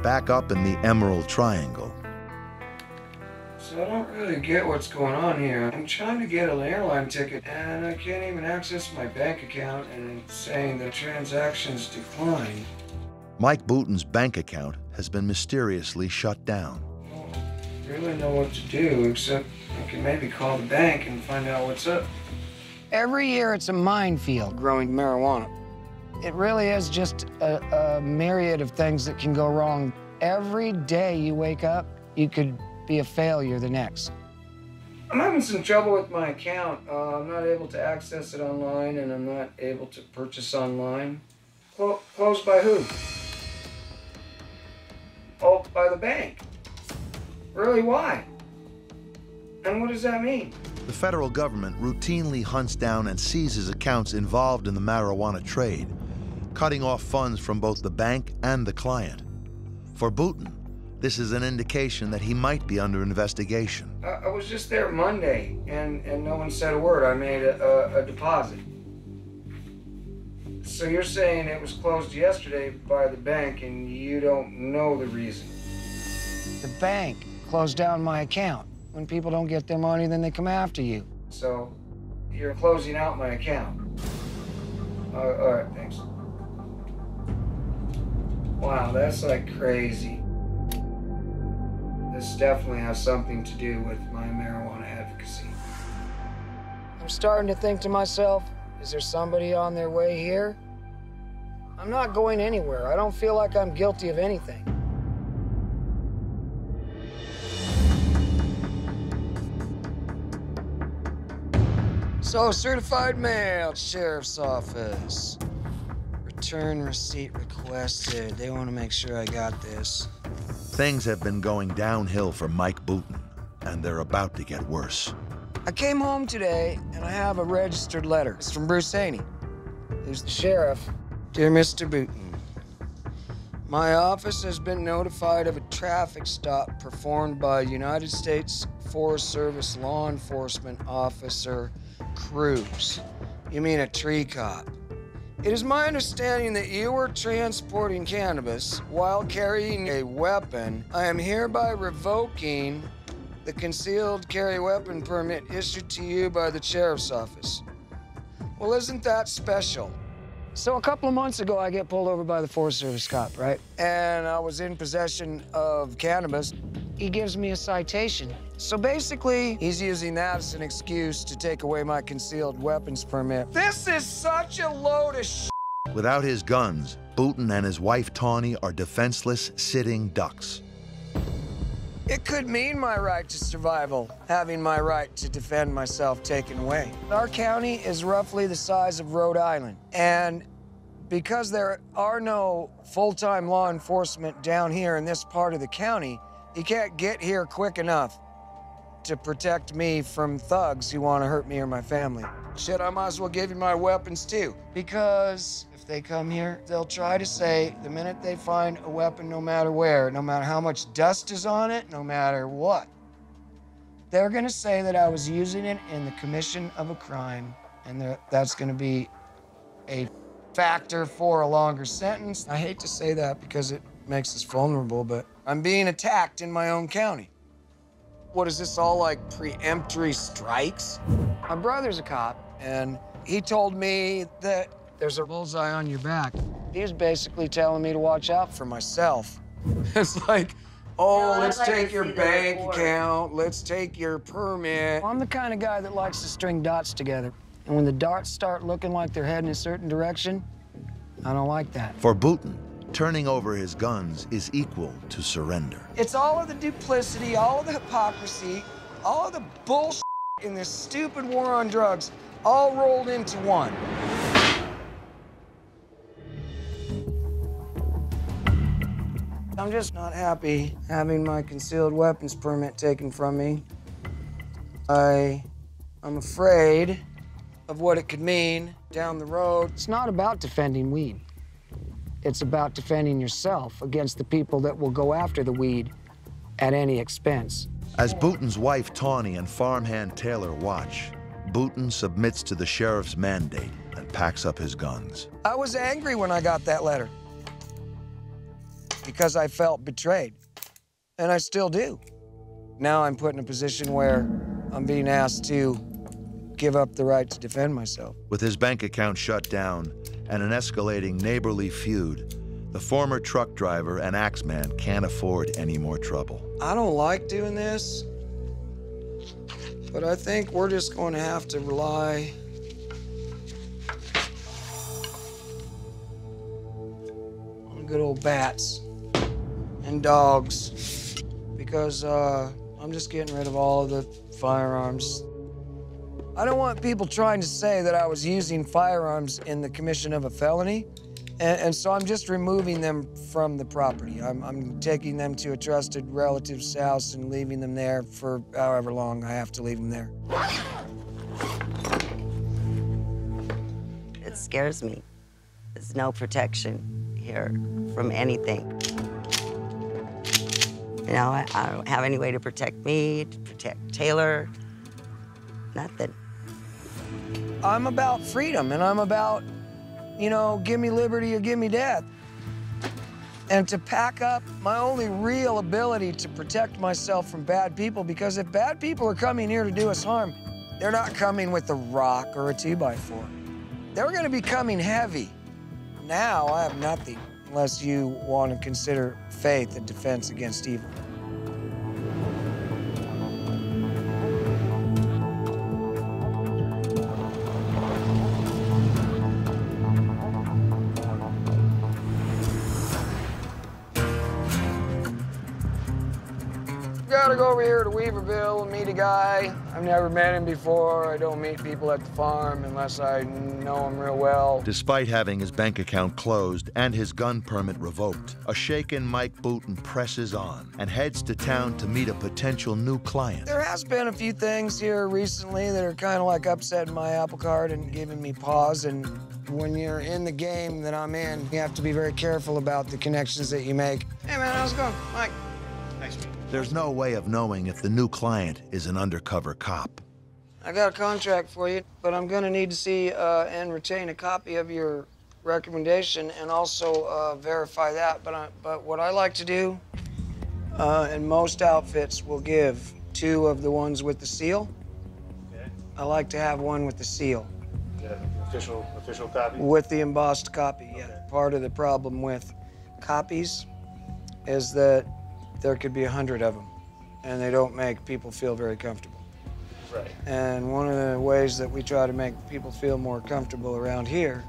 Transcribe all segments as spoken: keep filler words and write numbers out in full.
back up in the Emerald Triangle. So I don't really get what's going on here. I'm trying to get an airline ticket and I can't even access my bank account, and it's saying the transactions declined. Mike Boutin's bank account has been mysteriously shut down. I don't really know what to do, except I can maybe call the bank and find out what's up. Every year it's a minefield growing marijuana. It really is just a, a myriad of things that can go wrong. Every day you wake up, you could be a failure the next. I'm having some trouble with my account. Uh, I'm not able to access it online, and I'm not able to purchase online. Clo closed by who? Oh, by the bank. Really, why? And what does that mean? The federal government routinely hunts down and seizes accounts involved in the marijuana trade, cutting off funds from both the bank and the client. For Boutin, this is an indication that he might be under investigation. I, I was just there Monday, and, and no one said a word. I made a, a, a deposit. So you're saying it was closed yesterday by the bank, and you don't know the reason? The bank closed down my account. When people don't get their money, then they come after you. So you're closing out my account? Uh, all right, thanks. Wow, that's like crazy. This definitely has something to do with my marijuana advocacy. I'm starting to think to myself, is there somebody on their way here? I'm not going anywhere. I don't feel like I'm guilty of anything. So, certified mail, sheriff's office. Return receipt requested. They want to make sure I got this. Things have been going downhill for Mike Boutin, and they're about to get worse. I came home today, and I have a registered letter. It's from Bruce Haney, who's the sheriff. Dear Mister Boutin, my office has been notified of a traffic stop performed by United States Forest Service law enforcement officer Cruz. You mean a tree cop? It is my understanding that you were transporting cannabis while carrying a weapon. I am hereby revoking the concealed carry weapon permit issued to you by the sheriff's office. Well, isn't that special? So a couple of months ago, I get pulled over by the Forest Service cop, right? And I was in possession of cannabis. He gives me a citation. So basically, he's using that as an excuse to take away my concealed weapons permit. This is such a load of sh**. Without his guns, Boutin and his wife Tawny are defenseless sitting ducks. It could mean my right to survival, having my right to defend myself taken away. Our county is roughly the size of Rhode Island, and because there are no full-time law enforcement down here in this part of the county, you can't get here quick enough to protect me from thugs who want to hurt me or my family. Shit, I might as well give you my weapons too, because if they come here, they'll try to say the minute they find a weapon, no matter where, no matter how much dust is on it, no matter what, they're gonna say that I was using it in the commission of a crime, and that's gonna be a factor for a longer sentence. I hate to say that because it makes us vulnerable, but I'm being attacked in my own county. What is this, all like preemptory strikes? My brother's a cop, and he told me that there's a bullseye on your back. He was basically telling me to watch out for myself. It's like, oh, No, let's like take I your see that bank before. account, let's take your permit. I'm the kind of guy that likes to string dots together. And when the dots start looking like they're heading a certain direction, I don't like that. For Boutin, turning over his guns is equal to surrender. It's all of the duplicity, all of the hypocrisy, all of the bullshit in this stupid war on drugs, all rolled into one. I'm just not happy having my concealed weapons permit taken from me. I, I'm afraid of what it could mean down the road. It's not about defending weed. It's about defending yourself against the people that will go after the weed at any expense. As Boutin's wife Tawny and farmhand Taylor watch, Boutin submits to the sheriff's mandate and packs up his guns. I was angry when I got that letter. because I felt betrayed. And I still do. Now I'm put in a position where I'm being asked to give up the right to defend myself. With his bank account shut down and an escalating neighborly feud, the former truck driver and Axeman can't afford any more trouble. I don't like doing this, but I think we're just going to have to rely on good old bats and dogs, because uh, I'm just getting rid of all of the firearms. I don't want people trying to say that I was using firearms in the commission of a felony, and, and so I'm just removing them from the property. I'm, I'm taking them to a trusted relative's house and leaving them there for however long I have to leave them there. It scares me. There's no protection here from anything. You know, I, I don't have any way to protect me, to protect Taylor, nothing. I'm about freedom, and I'm about, you know, give me liberty or give me death. And to pack up my only real ability to protect myself from bad people, because if bad people are coming here to do us harm, they're not coming with a rock or a two by four. They're gonna be coming heavy. Now I have nothing, unless you want to consider faith a defense against evil. Gotta go over here to Weaverville and meet a guy. I've never met him before. I don't meet people at the farm unless I know him real well. Despite having his bank account closed and his gun permit revoked, a shaken Mike Booten presses on and heads to town to meet a potential new client. There has been a few things here recently that are kind of like upsetting my apple cart and giving me pause. And when you're in the game that I'm in, you have to be very careful about the connections that you make. Hey man, how's it going? Mike. Nice to meet you. There's no way of knowing if the new client is an undercover cop. I got a contract for you, but I'm gonna need to see uh, and retain a copy of your recommendation and also uh, verify that. But, I, but what I like to do, uh, and most outfits will give two of the ones with the seal. Okay. I like to have one with the seal. Is that an official, official copy? With the embossed copy, yeah. Okay. Part of the problem with copies is that there could be a hundred of them, and they don't make people feel very comfortable. Right. And one of the ways that we try to make people feel more comfortable around here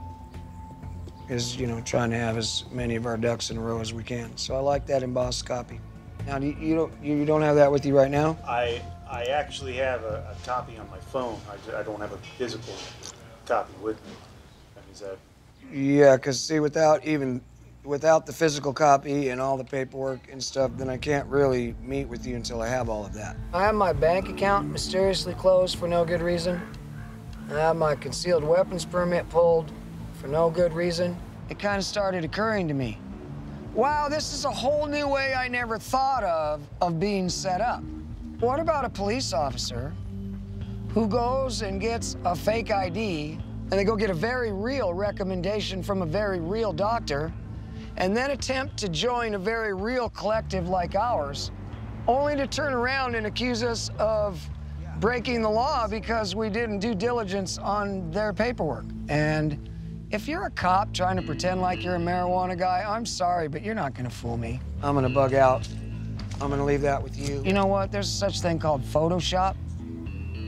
is, you know, trying to have as many of our ducks in a row as we can. So I like that embossed copy. Now, do you, you don't you don't have that with you right now? I I actually have a, a copy on my phone. I, I don't have a physical copy with me. I mean, is that... Yeah, because see, without even without the physical copy and all the paperwork and stuff, then I can't really meet with you until I have all of that. I have my bank account mysteriously closed for no good reason. I have my concealed weapons permit pulled for no good reason. It kind of started occurring to me, wow, this is a whole new way I never thought of, of being set up. What about a police officer who goes and gets a fake I D, and they go get a very real recommendation from a very real doctor, and then attempt to join a very real collective like ours, only to turn around and accuse us of breaking the law because we didn't do diligence on their paperwork? And if you're a cop trying to pretend like you're a marijuana guy, I'm sorry, but you're not gonna fool me. I'm gonna bug out. I'm gonna leave that with you. You know what? There's such thing called Photoshop,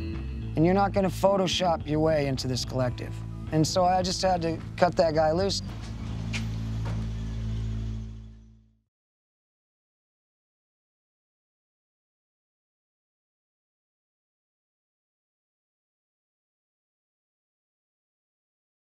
and you're not gonna Photoshop your way into this collective. And so I just had to cut that guy loose.